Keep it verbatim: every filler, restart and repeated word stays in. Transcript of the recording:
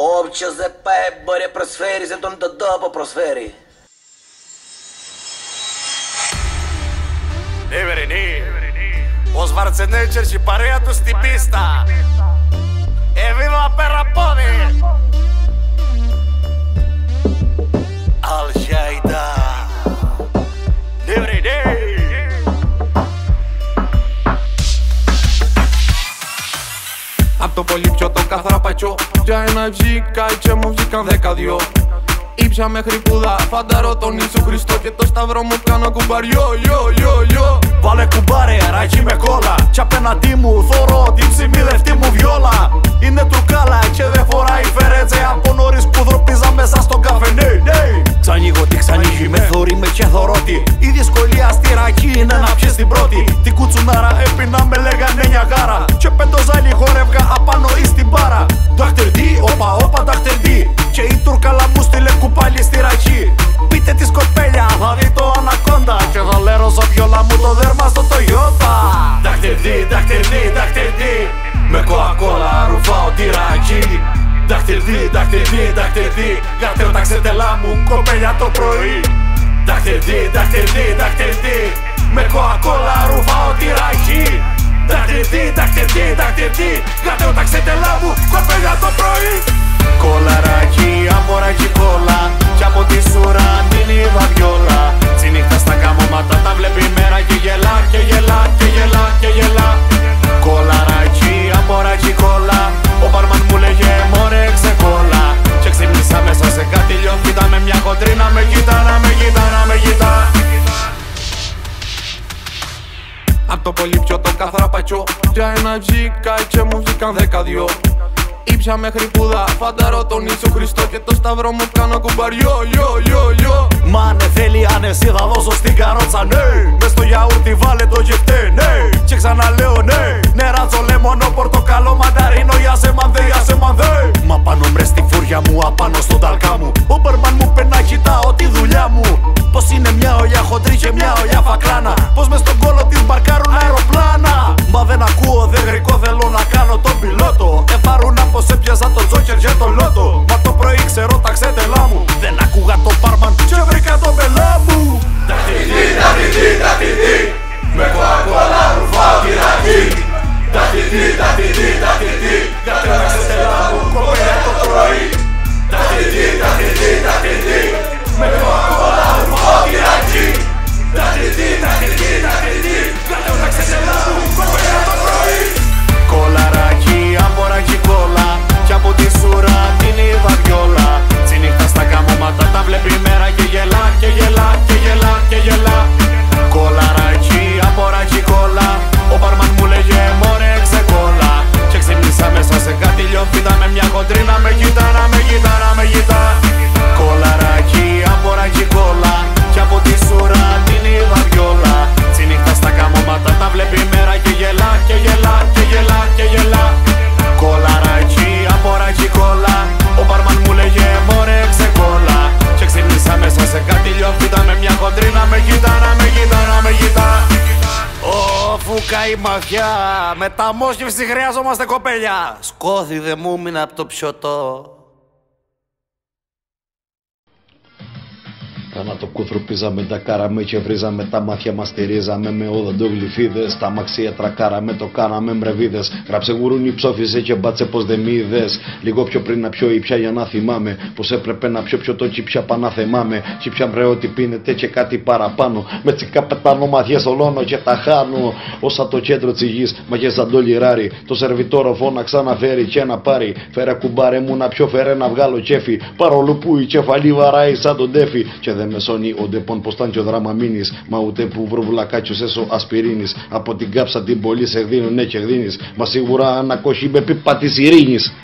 Όποιος δεν πάει μπορεί να προσφέρει, σε τον τον τόπο προσφέρει. Ευρενή, ο Σβαρτσενέτσερ και η παρέα του στην πίστα. Εβίβα περαπόδι. Αλ-Γαϊδά. Ευρενή. Απ' το πολύ πιο το καθαρά πατσό. Για ένα βγήκα και μου βγήκαν δέκα-δυο. Ήψα μέχρι πουδά, φανταρώ τον Ιησού Χριστό και το σταυρό μου κάνω κουμπαριό, yo, yo, yo. Βάλε κουμπάρε, ράκι με κόλλα. Κι απέναντί μου θωρώ την ψημίδευτη μου βιόλα. Είναι τουρκάλα και δεν φοράει φερέτζε. Από νωρίς που δροπίζα μέσα στον καφενέ, ναι. Ξανοίγω τι ξανοίγει, με θωρεί με και θωρώτη. Η δυσκολία στη ρακή είναι να πιες την πρώτη. Την κουτσουνάρα έπινα με λέγανε νιαγάρα. Και πεντοζάλι χορεύγα απάνω ή στην μπάρα. Νταχτερντή, όπα, όπα, νταχτερντή. Και η τουρκάλα μου στείλε κουπάλι στη ραχή. Πείτε τη σκοπέλια, θα δει το ανακόντα. Και θα λέρω βιόλα μου το δέρμα στο Toyota. Νταχτερντή, νταχτερντή, νταχτερντή. Με κοακόλα ρουφάω τη ραχή. Νταχτερντή, νταχτερντή, νταχτερντή. Γαρτέω τα ξετελά μου κοπέλια το πρωί. Νταχτερντή, νταχτερντή, νταχτερντή. Με κοακόλα ρουφάω τη ραχή. Νταχτερντή, νταχτερντή, νταχτερντή. Γαρτέω τα ξετελά μου κοπέλια το πρωί. Κολαράκι, αμοράκι κόλλα. Κι από τη σούρα την είδα βιόλα. Ξυνύχτα στα καμώματα τα βλέπει μέρα και γελά και γελά και γελά και γελά. Κολαράκι, αμοράκι κόλλα. Ο μπαρμαν μου λέγε μωρέ ξεκόλλα. Και ξύπνησα μέσα σε κάτι λιώφυτα με μια χοντρή να με κοιτά, να με κοιτά, να με κοιτά. Απ' το πολύ πιο το καθαρά πατσό. Για ένα βγήκα και μου βγήκαν δέκα-δυο. Ήψα μέχρι πουδά, φανταρώ τον Ιησού Χριστό και το σταυρό μου κάνω κουμπαριό, yo, yo, yo. Μα αν θέλει αν εσύ θα δώσω στην καρότσα, ναι. Μες στο γιαούρτι βάλε το γευτέ, ναι. Και ξαναλέω ναι. Νεράτζο, λεμονό, πορτοκαλό, μανταρίνο, για σε μανδέ, για σε μανδέ. Μα πάνω μρε στη φούρια μου, απάνω στον ταλκά μου. Ο μπαρμαν μου πένα κοιτάω τη δουλειά μου. Πως είναι μια ολιά χοντρή και μια ολιά φακλάνα. Πως μες στον κόλο της μπαρκάρουν αεροπλάνα. Μα δεν ακούω, δεν γρικό, θέλω να κάνω τον πιλότο. Εφάρουν πως έπιασα το τζόκερ για το λότο. Μα το πρωί ξέρω τα ξέτελά μου. Δεν ακούγα το μπάρμαν και βρήκα το πελά μου. Νταχτιδί, νταχτιδί, νταχτιδί. Με κοακόλα ρουφάω τη ραχή. Νταχτιδί, νταχτιδί, νταχτιδί. Γιατί τα ξέτελά μου κοπέλια το πρωί. Νταχτιδί, νταχτιδί, νταχτιδί. Με κοακόλα ρουφάω τη ραχή. Νταχτιδί, νταχτιδί, νταχτιδί. Γιατί τα ξέτελά μου κοπέλια το πρωί. Κολαράκι, αμοράκι κόλλα. Κι από τη σούρα την είδα βιόλα. Ξυνύχτα στα καμώματα τα βλέπει μέρα και γελά και γελά και γελά και γελά. Κολαράκι, αμοράκι κόλλα. Ο μπαρμαν μου λέγε μωρέ ξεκόλλα. Και ξύπνησα μέσα σε κάτι λιώφυτα με μια χοντρή να με κοιτά, να με κοιτά, να με κοιτά. Κολαράκι, αμοράκι κόλλα. Κι από τη σούρα την είδα βιόλα. Ξυνύχτα στα καμώματα τα βλέπει μέρα και γελά και γελά και γελά και γελά. Κολαράκι, αμοράκι κόλλα. Ο μπαρμαν μου λέγε μωρέ ξεκόλλα. Και ξύπνησα μέσα σε κάτι λιώφυτα με μια χοντρή να με κοιτά, να με κοιτά, να με κοιτά. Ω, φούκα η μαφιά. Μεταμόσχευση χρειάζομαστε κοπέλια. Σκώθη δε μου μείνε απ' το πιωτό. Θανατοκούθρωπίζαμε τα καραμέ και βρίζαμε τα μάτια μας στηρίζαμε με οδοντογλυφίδες. Τα μαξία τρακάραμε, το κάναμε μρεβίδες. Γράψε γουρούνι, ψόφιζε και μπάτσε πως δεν μ' είδες. Λίγο πιο πριν να πιω ήπια για να θυμάμαι πως έπρεπε να πιω πιο το τσιπιά παναθεμάμαι. Τσιπιά βρε ότι πίνετε και κάτι παραπάνω. Με τσικά πετάνω μαθιές ολώνω και τα χάνω. Όσα το κέντρο της γης μαγες ζαντολιράρι. Το σερβιτόρο φώναξα να φέρει και να πάρει. Φέρε κουμπάρε μου να πιω, φέρε να βγάλω κέφι. Παρόλο που η κεφαλή βαράει σαν τον τέφι. Και δεν με σώνει ο ντεπών πως ταν και ο δράμα μείνεις. Μα ούτε που βρουβλακάτσιος έσω ασπιρίνης. Από την κάψα την πολύ σε δίνω ναι και δίνεις. Μα σίγουρα ανακόχει με πίπα της ειρήνης.